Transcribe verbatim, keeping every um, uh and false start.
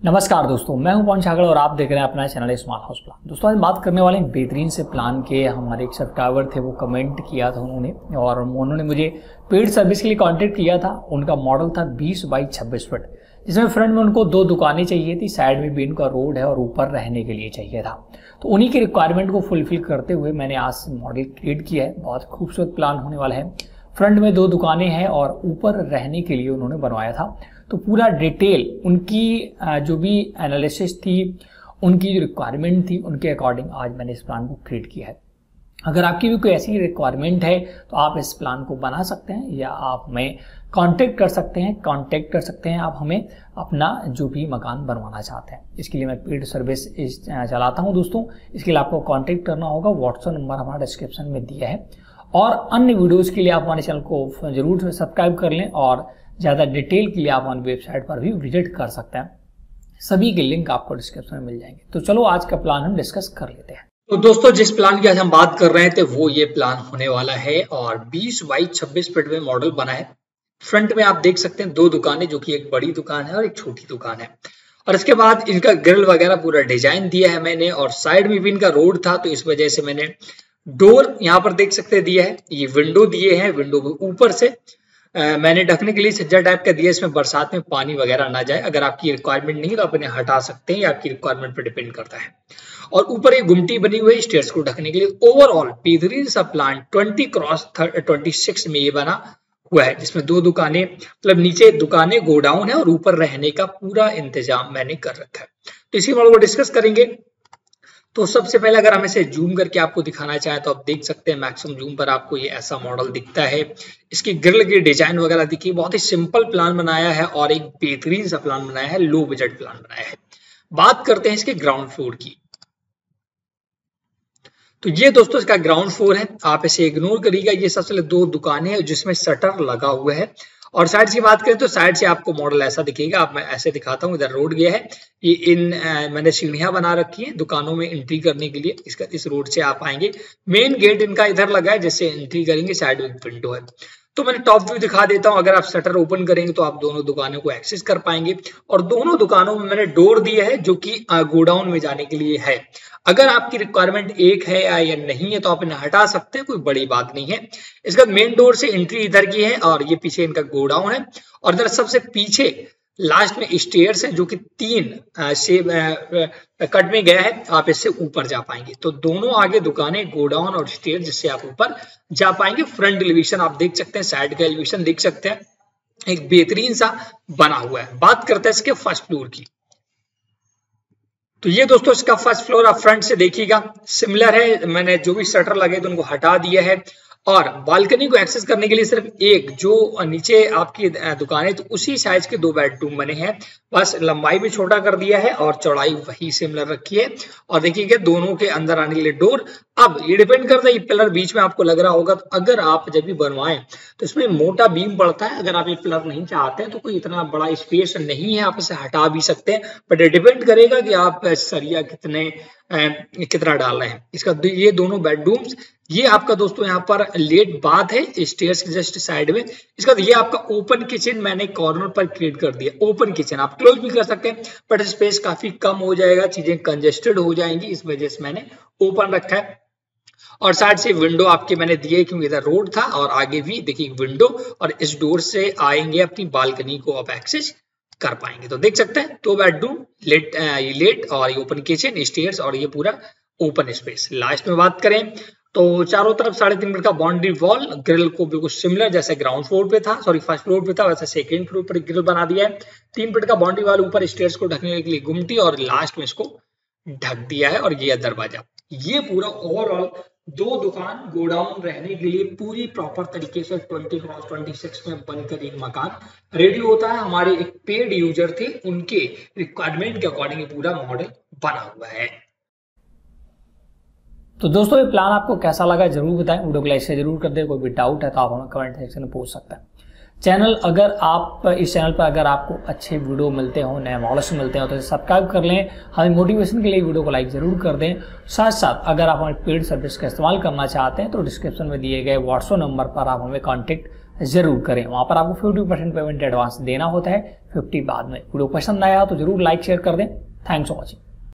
नमस्कार दोस्तों, मैं हूं पवन छागड़ और आप देख रहे हैं अपना चैनल स्मार्ट हाउस प्लान। दोस्तों आज बात करने वाले हैं बेहतरीन से प्लान के। हमारे एक सब्सक्राइबर थे, वो कमेंट किया था उन्होंने और उन्होंने मुझे पेड सर्विस के लिए कांटेक्ट किया था। उनका मॉडल था बीस बाई छब्बीस फीट, जिसमें फ्रंट में उनको दो दुकानें चाहिए थी, साइड में भी इनका रोड है और ऊपर रहने के लिए चाहिए था। तो उन्हीं के रिक्वायरमेंट को फुलफिल करते हुए मैंने आज मॉडल क्रिएट किया है। बहुत खूबसूरत प्लान होने वाला है। फ्रंट में दो दुकानें हैं और ऊपर रहने के लिए उन्होंने बनवाया था। तो पूरा डिटेल उनकी जो भी एनालिसिस थी, उनकी जो रिक्वायरमेंट थी, उनके अकॉर्डिंग आज मैंने इस प्लान को क्रिएट किया है। अगर आपकी भी कोई ऐसी रिक्वायरमेंट है तो आप इस प्लान को बना सकते हैं या आप हमें कांटेक्ट कर सकते हैं कांटेक्ट कर सकते हैं आप हमें अपना जो भी मकान बनवाना चाहते हैं। इसके लिए मैं पेड सर्विस चलाता हूं दोस्तों। इसके लिए आपको कांटेक्ट करना होगा। व्हाट्सएप नंबर हमारा डिस्क्रिप्शन में दिया है और अन्य वीडियोस के लिए आप हमारे चैनल को जरूर सब्सक्राइब कर लें और ज़्यादा डिटेल के लिए आप हमारी वेबसाइट पर भी विजिट कर सकते हैं। सभी के लिंक आपको डिस्क्रिप्शन में मिल जाएंगे। तो चलो आज का प्लान हम डिस्कस कर लेते हैं। तो दोस्तों जिस प्लान की आज हम बात कर रहे थे वो ये प्लान होने वाला है और बीस बाई छब्बीस फीट में मॉडल बना है। फ्रंट में आप देख सकते हैं दो दुकानें, जो कि एक बड़ी दुकान है और एक छोटी दुकान है। और इसके बाद इनका ग्रिल वगैरह पूरा डिजाइन दिया है मैंने, और साइड में भी इनका रोड था तो इस वजह से मैंने डोर यहाँ पर देख सकते दिया है। ये विंडो दिए हैं, विंडो के ऊपर से Uh, मैंने ढकने के लिए सज्जा टाइप का दिया, इसमें बरसात में पानी वगैरह ना जाए। अगर आपकी रिक्वायरमेंट नहीं है तो आप इन्हें हटा सकते हैं, या आपकी रिक्वायरमेंट पर डिपेंड करता है। और ऊपर एक गुमटी बनी हुई है स्टेयर्स को ढकने के लिए। ओवरऑल बेहतरीन सा प्लान बीस क्रॉस छब्बीस में ये बना हुआ है, जिसमें दो दुकानें, मतलब नीचे दुकानें गोडाउन है और ऊपर रहने का पूरा इंतजाम मैंने कर रखा है। तो इसी मॉडल को डिस्कस करेंगे। तो सबसे पहले अगर हम इसे जूम करके आपको दिखाना चाहें तो आप देख सकते हैं मैक्सिमम जूम पर आपको ये ऐसा मॉडल दिखता है। इसकी ग्रिल की डिजाइन वगैरह देखिए, बहुत ही सिंपल प्लान बनाया है और एक बेहतरीन सा प्लान बनाया है, लो बजट प्लान बनाया है। बात करते हैं इसके ग्राउंड फ्लोर की। तो ये दोस्तों इसका ग्राउंड फ्लोर है, आप इसे इग्नोर करिएगा। ये सबसे दो दुकानें हैं जिसमें शटर लगा हुआ है। और साइड से बात करें तो साइड से आपको मॉडल ऐसा दिखेगा। आप मैं ऐसे दिखाता हूँ, इधर रोड गया है। ये इन आ, मैंने सीढ़ियां बना रखी है दुकानों में एंट्री करने के लिए। इसका इस रोड से आप आएंगे। मेन गेट इनका इधर लगा है, जिससे एंट्री करेंगे। साइड में विंडो है। तो मैंने टॉप व्यू दिखा देता हूं। अगर आप शटर ओपन करेंगे तो आप दोनों दुकानों को एक्सेस कर पाएंगे। और दोनों दुकानों में मैंने डोर दिया है जो कि गोडाउन में जाने के लिए है। अगर आपकी रिक्वायरमेंट एक है या नहीं है तो आप इन्हें हटा सकते हैं, कोई बड़ी बात नहीं है। इसका मेन डोर से एंट्री इधर की है और ये पीछे इनका गोडाउन है। और इधर सबसे पीछे लास्ट में स्टेयर्स है, जो कि तीन से कट में गया है। आप इससे ऊपर जा पाएंगे। तो दोनों आगे दुकानें, गोडाउन और स्टेयर, जिससे आप ऊपर जा पाएंगे। फ्रंट एलिवेशन आप देख सकते हैं, साइड का एलिवेशन देख सकते हैं, एक बेहतरीन सा बना हुआ है। बात करते हैं इसके फर्स्ट फ्लोर की। तो ये दोस्तों इसका फर्स्ट फ्लोर आप फ्रंट से देखिएगा, सिमिलर है। मैंने जो भी शटर लगे तो उनको हटा दिया है। और बालकनी को एक्सेस करने के लिए सिर्फ एक, जो नीचे आपकी दुकान है तो उसी साइज के दो बेडरूम बने हैं। बस लंबाई भी छोटा कर दिया है और चौड़ाई वही सिमिलर रखी है। और देखिएगा दोनों के अंदर आने के लिए डोर। अब ये डिपेंड करता है, ये पिलर बीच में आपको लग रहा होगा, तो अगर आप जब भी बनवाएं तो इसमें मोटा बीम पड़ता है। अगर आप ये पिलर नहीं चाहते हैं तो कोई इतना बड़ा स्पेस नहीं है, आप इसे हटा भी सकते हैं। बट ये डिपेंड करेगा कि आप सरिया कितने कितना डाल रहे हैं। इसका ये दोनों बेडरूम्स, ये आपका दोस्तों यहाँ पर लेट बाथ है स्टेयर्स के जस्ट साइड में। इसका ये आपका ओपन किचन मैंने कॉर्नर पर क्रिएट कर दिया। ओपन किचन आप क्लोज भी कर सकते हैं, बट स्पेस काफी कम हो जाएगा, चीजें कंजेस्टेड हो जाएंगी, इस वजह से मैंने ओपन रखा है। और साइड से विंडो आपके मैंने दिए क्योंकि इधर रोड था, और आगे भी देखिए विंडो, और इस डोर से आएंगे अपनी बालकनी को आप एक्सेस कर पाएंगे। तो देख सकते हैं दो बेडरूम, लेट ये लेट और ये ओपन किचन, स्टेयर्स और ये पूरा ओपन स्पेस। लास्ट में बात करें तो चारों तरफ साढ़े तीन फीट का बाउंड्री वॉल, ग्रिल को बिल्कुल सिमिलर जैसे ग्राउंड फ्लोर पे था, सॉरी फर्स्ट फ्लोर पे था, वैसे सेकंड फ्लोर पर ग्रिल बना दिया है। तीन फीट का बाउंड्री वॉल, ऊपर स्टेयर्स को ढकने के लिए गुमटी, और लास्ट में इसको ढक दिया है। और ये दरवाजा, ये पूरा ओवरऑल दो दुकान गोडाउन रहने के लिए पूरी प्रॉपर तरीके से बीस क्रॉस छब्बीस में बनकर एक मकान रेडी होता है। हमारे एक पेड यूजर थे, उनके रिक्वायरमेंट के अकॉर्डिंग पूरा मॉडल बना हुआ है। तो दोस्तों ये प्लान आपको कैसा लगा जरूर बताएं, वीडियो को लाइक से जरूर कर दें। कोई भी डाउट है तो आप हमें कमेंट सेक्शन में पूछ सकते हैं। चैनल अगर आप इस चैनल पर अगर आपको अच्छे वीडियो मिलते हो, नए मॉडल्स मिलते हो, तो सब्सक्राइब कर लें। हमें मोटिवेशन के लिए वीडियो को लाइक जरूर कर दें। साथ साथ अगर आप हमारी पेड सर्विस का इस्तेमाल करना चाहते हैं तो डिस्क्रिप्शन में दिए गए व्हाट्सएप नंबर पर आप हमें कॉन्टेक्ट जरूर करें। वहां पर आपको फिफ्टी परसेंट पेमेंट एडवांस देना होता है, फिफ्टी बाद में। वीडियो पसंद आया तो जरूर लाइक शेयर कर दें। Thanks for watching.